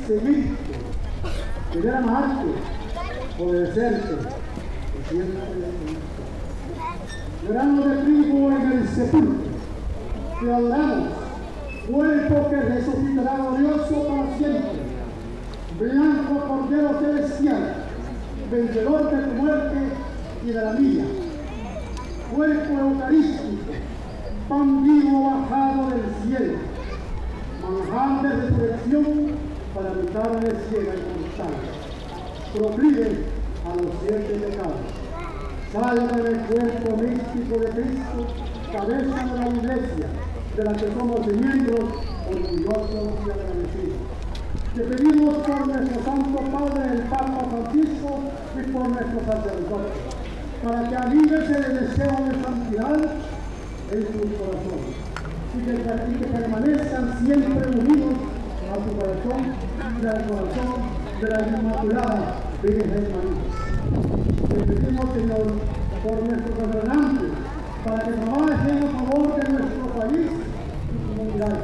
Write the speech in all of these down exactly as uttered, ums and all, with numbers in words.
seguirte, querer amarte, obedecerte, que siempre grano de trigo en el sepulcro, te adoramos, cuerpo que resucitará glorioso para siempre, blanco cordero celestial, vencedor de tu muerte y de la mía, cuerpo eucarístico, pan vivo bajado del cielo, manjar de resurrección para habitar en el cielo y proclive a los siete pecados. Salve del cuerpo místico de Cristo, cabeza de la Iglesia, de la que somos miembros orgullosos y agradecidos. Te pedimos por nuestro Santo Padre, el Papa Francisco, y por nuestros sacerdotes, para que avives el deseo de santidad en sus corazones, y que, y que permanezcan siempre unidos a tu corazón y al corazón de la Inmaculada Virgen María. Te pedimos, Señor, por nuestros gobernantes, para que trabajen a favor de nuestro país y su comunidad,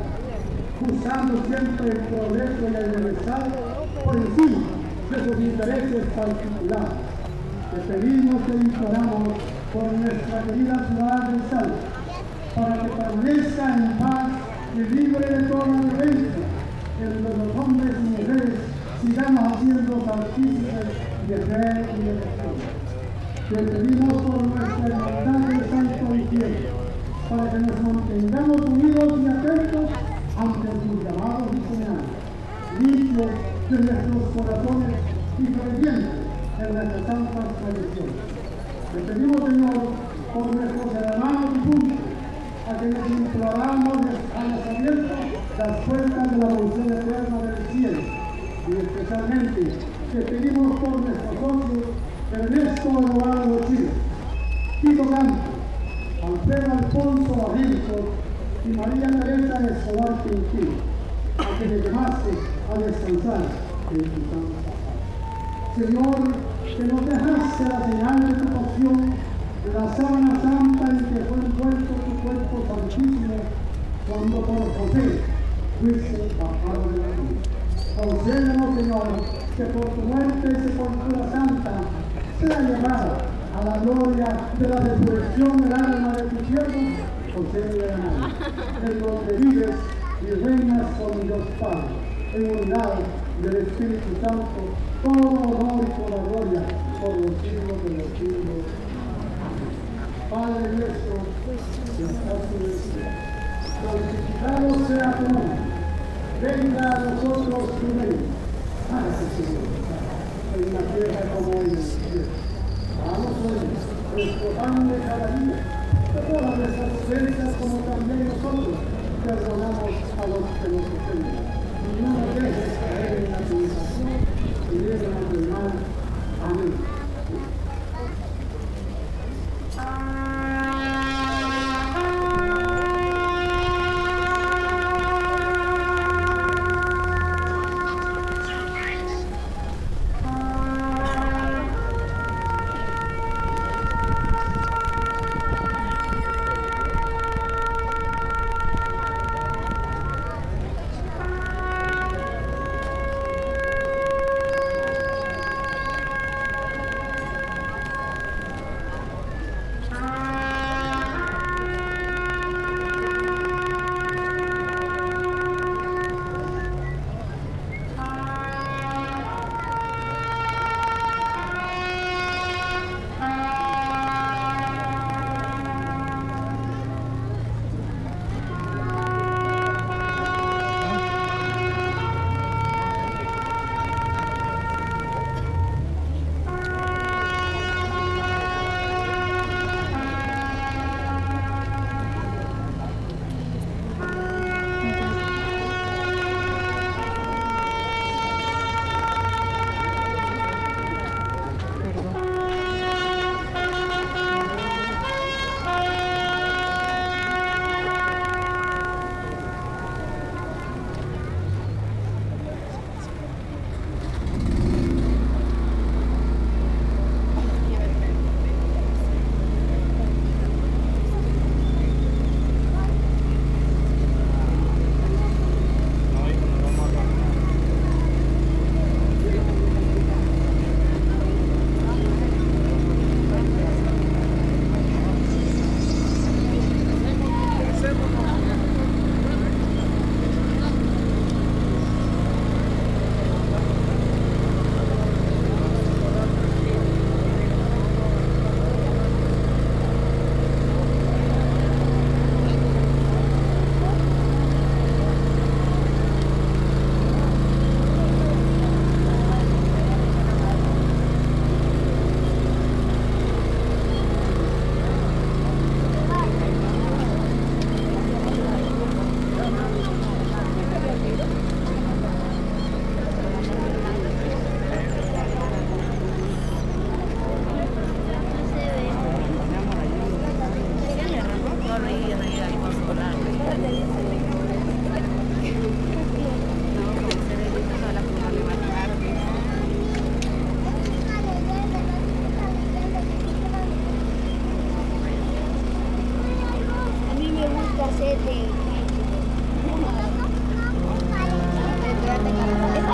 buscando siempre el progreso y el bienestar por encima de sus intereses particulares. Te pedimos y imploramos por nuestra querida ciudad del Salto, para que permanezca en paz y libre de toda violencia, en donde los hombres y mujeres sigamos haciendo partícipes de fe y de perdón. Te pedimos por nuestra hermandad del Santo Infierno, para que nos mantengamos unidos y atentos ante sus llamados y señales, limpios de nuestros corazones y creyentes en nuestras santas tradiciones. Te pedimos, Señor, por nuestros hermanos difuntos, a quienes imploramos a las abiertas las puertas de la evolución eterna del cielo, y especialmente te pedimos por nuestros socios Ernesto Eduardo Chile, Tito Canto, Alfredo Alfonso Bajilco y María Teresa Escobar Quintino, a quienes llamaste a descansar en tu santa paz. Señor, que nos dejaste la señal de tu pasión, la sábana santa en que fue envuelto tu cuerpo santísimo, cuando por José fuiste bajado de la cruz. Concédenos, Señor, que por tu muerte y sepultura santa sea llevada a la gloria de la resurrección del alma de tu siervo, José de la Nave, en donde vives y reinas con Dios Padre, en unidad del Espíritu Santo, todo honor y toda gloria por los siglos de los siglos. Padre nuestro, que estás en el cielo, santificado sea tu nombre. Venga a nosotros tu reino. Hágase tu voluntad, en la tierra como en el cielo. Danos hoy nuestro pan de cada día. Perdona nuestras ofensas como también nosotros perdonamos a los que nos ofenden. Y no nos dejes caer en la tentación y líbranos del mal. Amén.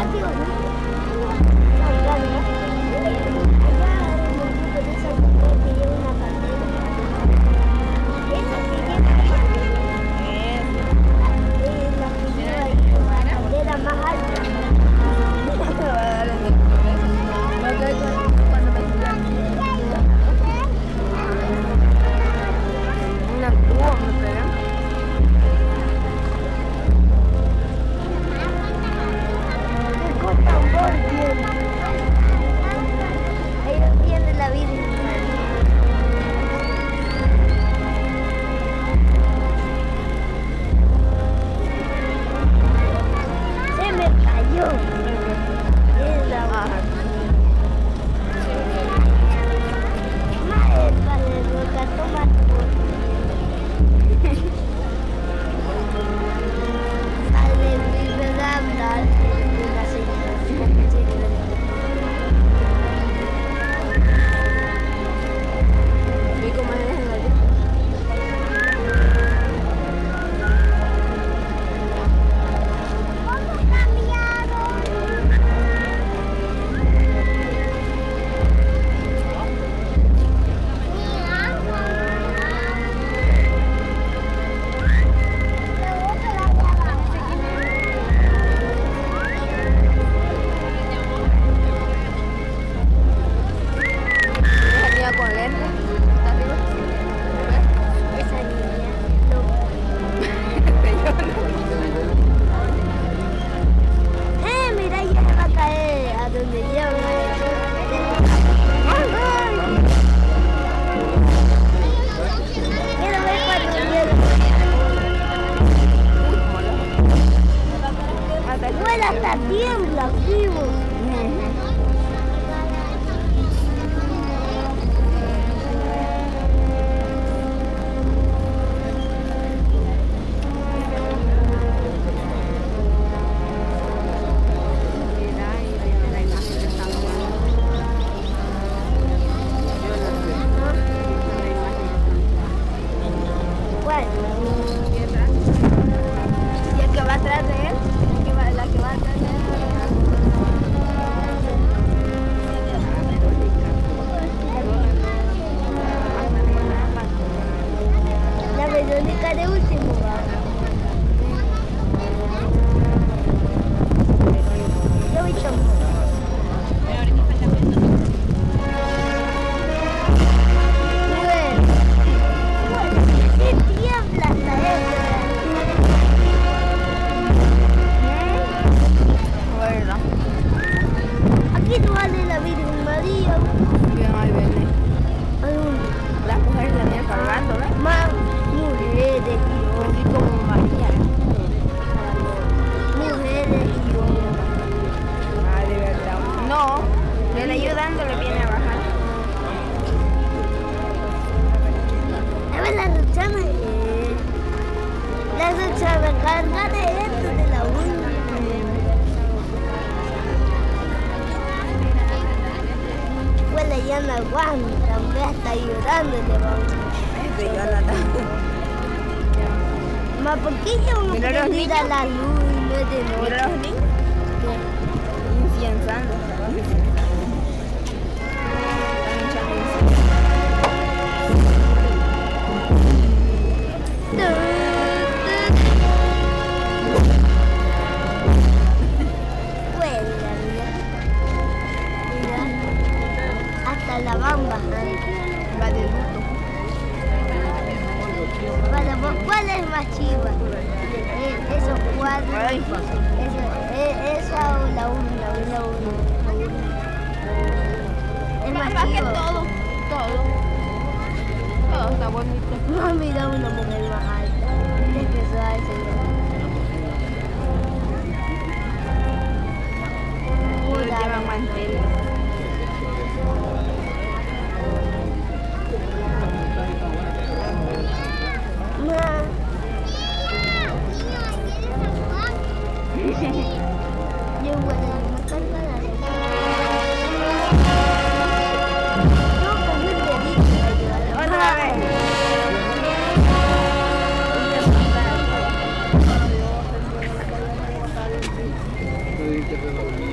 que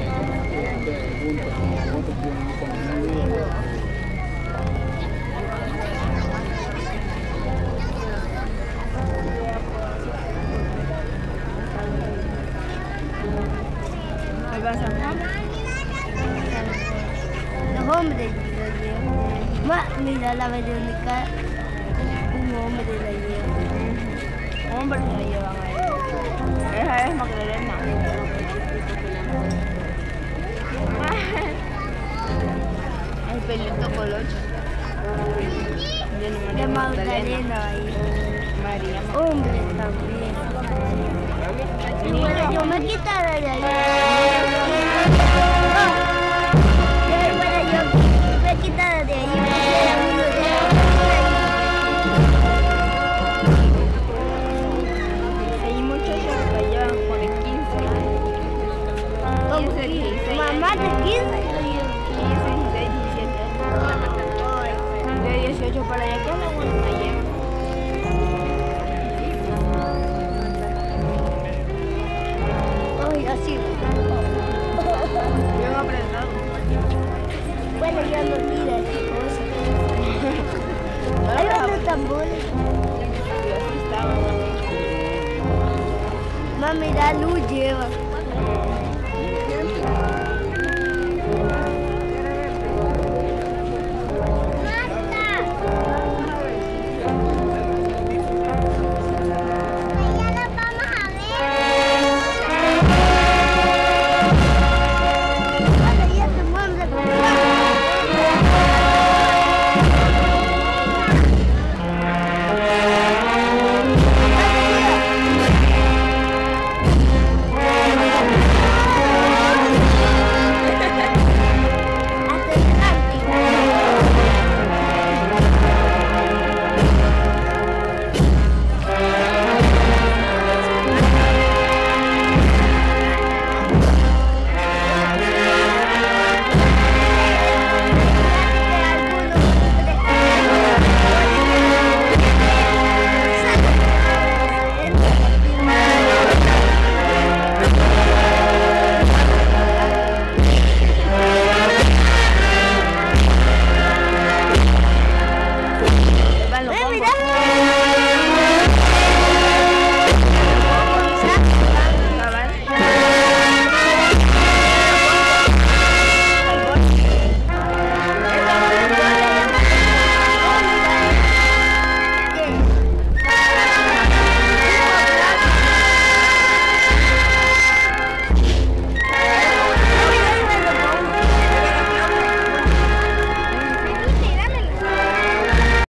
¿Me vas a Juan? Los hombres la llevan. Ma, mira la Verónica. Un hombre la lleva. Hombres la llevan ahí. Esa es Magdalena. El pelito colocho. De Magdalena ahí. María. Hombre también. Y bueno, yo me quitaré de ahí. No, bueno, yo me quitaré de ahí. Hay muchachos que llevan por el quince años. quince, dieciséis. Mamá de quince. quince, dieciséis, diecisiete. De dieciocho para allá, ¿qué no bueno la llevan? Ay, así. Bien apretado. Bueno, ya no mira esa cosa. Ahí van los tambores. Yo así estaba. Mami, la luz lleva.